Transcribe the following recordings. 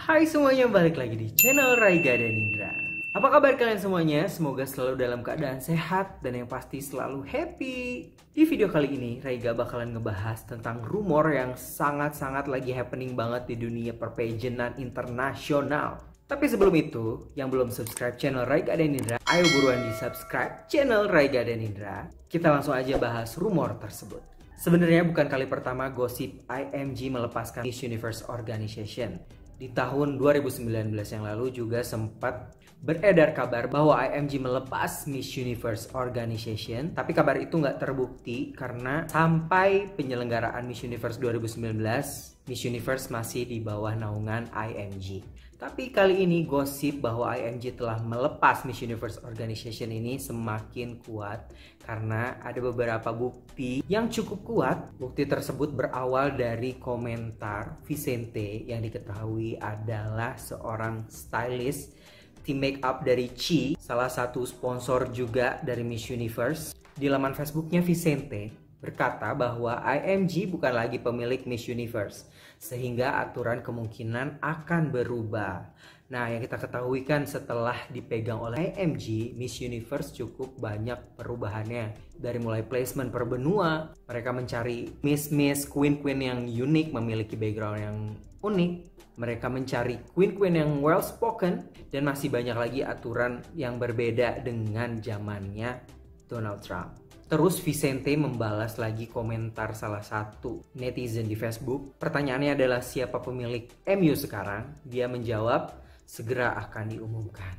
Hai semuanya, balik lagi di channel Raiga dan Indra. Apa kabar kalian semuanya? Semoga selalu dalam keadaan sehat dan yang pasti selalu happy. Di video kali ini, Raiga bakalan ngebahas tentang rumor yang sangat-sangat lagi happening banget di dunia perpajanan internasional. Tapi sebelum itu, yang belum subscribe channel Raiga dan Indra, ayo buruan di subscribe channel Raiga dan Indra. Kita langsung aja bahas rumor tersebut. Sebenarnya bukan kali pertama gosip IMG melepaskan Miss Universe Organization. Di tahun 2019 yang lalu juga sempat beredar kabar bahwa IMG melepas Miss Universe Organization. Tapi kabar itu nggak terbukti karena sampai penyelenggaraan Miss Universe 2019, Miss Universe masih di bawah naungan IMG. Tapi kali ini gosip bahwa IMG telah melepas Miss Universe Organization ini semakin kuat karena ada beberapa bukti yang cukup kuat. Bukti tersebut berawal dari komentar Vicente yang diketahui adalah seorang stylist tim makeup dari Chi, salah satu sponsor juga dari Miss Universe. Di laman Facebooknya Vicente berkata bahwa IMG bukan lagi pemilik Miss Universe, sehingga aturan kemungkinan akan berubah. Nah, yang kita ketahui kan setelah dipegang oleh IMG, Miss Universe cukup banyak perubahannya. Dari mulai placement per benua, mereka mencari Miss, Queen yang unik, memiliki background yang unik. Mereka mencari queen yang well spoken, dan masih banyak lagi aturan yang berbeda dengan zamannya Donald Trump. Terus Vicente membalas lagi komentar salah satu netizen di Facebook. Pertanyaannya adalah siapa pemilik MU sekarang? Dia menjawab segera akan diumumkan.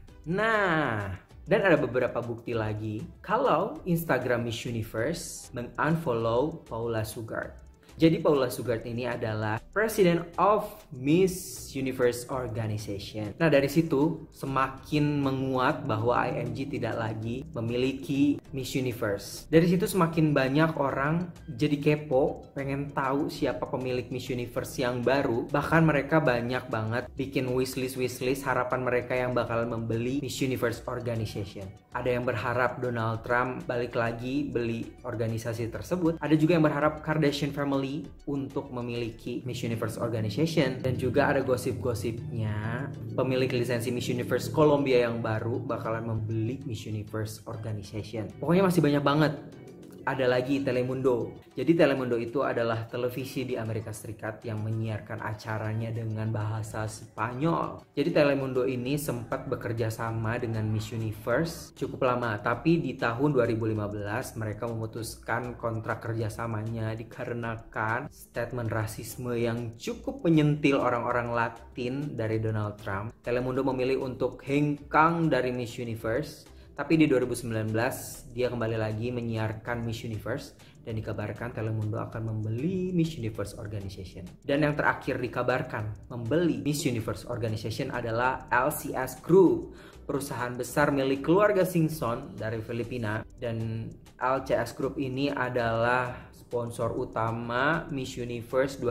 Nah, dan ada beberapa bukti lagi kalau Instagram Miss Universe mengunfollow Paula Sugard. Jadi Paula Sugard ini adalah President of Miss Universe Organization. Nah, dari situ semakin menguat bahwa IMG tidak lagi memiliki Miss Universe. Dari situ semakin banyak orang jadi kepo, pengen tahu siapa pemilik Miss Universe yang baru. Bahkan mereka banyak banget bikin wishlist harapan mereka yang bakal membeli Miss Universe Organization. Ada yang berharap Donald Trump balik lagi beli organisasi tersebut. Ada juga yang berharap Kardashian Family untuk memiliki Miss Universe Organization. Dan juga ada gosip-gosipnya pemilik lisensi Miss Universe Colombia yang baru bakalan membeli Miss Universe Organization. Pokoknya masih banyak banget. Ada lagi Telemundo. Jadi Telemundo itu adalah televisi di Amerika Serikat yang menyiarkan acaranya dengan bahasa Spanyol. Jadi Telemundo ini sempat bekerja sama dengan Miss Universe cukup lama. Tapi di tahun 2015 mereka memutuskan kontrak kerjasamanya dikarenakan statement rasisme yang cukup menyentil orang-orang Latin dari Donald Trump. Telemundo memilih untuk hengkang dari Miss Universe. Tapi di 2019 dia kembali lagi menyiarkan Miss Universe dan dikabarkan Telemundo akan membeli Miss Universe Organization. Dan yang terakhir dikabarkan membeli Miss Universe Organization adalah LCS Group, perusahaan besar milik keluarga Simpson dari Filipina. Dan LCS Group ini adalah sponsor utama Miss Universe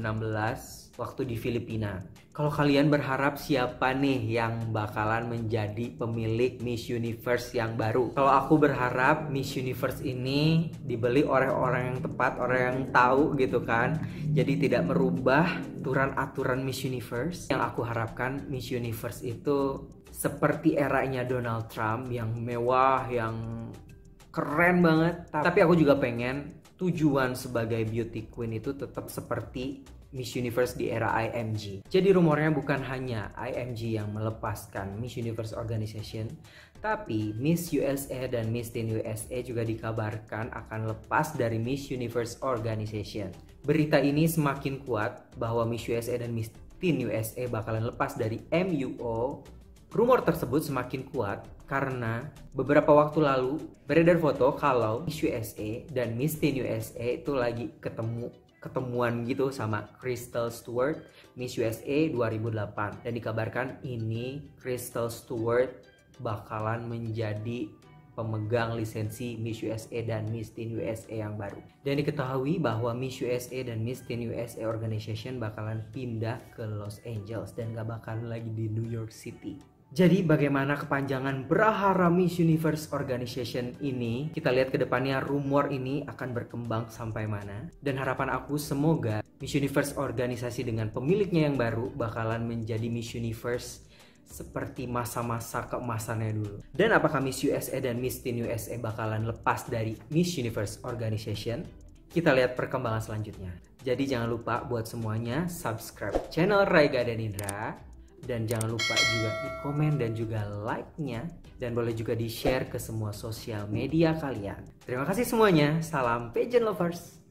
2016 waktu di Filipina. Kalau kalian berharap siapa nih yang bakalan menjadi pemilik Miss Universe yang baru? Kalau aku berharap Miss Universe ini dibeli oleh orang yang tepat, orang yang tahu gitu kan. Jadi tidak merubah aturan Miss Universe. Yang aku harapkan Miss Universe itu seperti eranya Donald Trump yang mewah, yang keren banget. Tapi aku juga pengen tujuan sebagai beauty queen itu tetap seperti Miss Universe di era IMG. Jadi rumornya bukan hanya IMG yang melepaskan Miss Universe Organization, tapi Miss USA dan Miss Teen USA juga dikabarkan akan lepas dari Miss Universe Organization. Berita ini semakin kuat bahwa Miss USA dan Miss Teen USA bakalan lepas dari MUO. Rumor tersebut semakin kuat karena beberapa waktu lalu beredar foto kalau Miss USA dan Miss Teen USA itu lagi ketemuan gitu sama Crystal Stewart Miss USA 2008. Dan dikabarkan ini Crystal Stewart bakalan menjadi pemegang lisensi Miss USA dan Miss Teen USA yang baru. Dan diketahui bahwa Miss USA dan Miss Teen USA Organization bakalan pindah ke Los Angeles dan gak bakalan lagi di New York City. Jadi bagaimana kepanjangan Brahara Miss Universe Organization ini? Kita lihat ke depannya rumor ini akan berkembang sampai mana. Dan harapan aku semoga Miss Universe organisasi dengan pemiliknya yang baru bakalan menjadi Miss Universe seperti masa-masa keemasannya dulu. Dan apakah Miss USA dan Miss Teen USA bakalan lepas dari Miss Universe Organization? Kita lihat perkembangan selanjutnya. Jadi jangan lupa buat semuanya subscribe channel Raiga dan Indra. Dan jangan lupa juga di komen dan juga like-nya. Dan boleh juga di-share ke semua sosial media kalian. Terima kasih semuanya. Salam pageant lovers.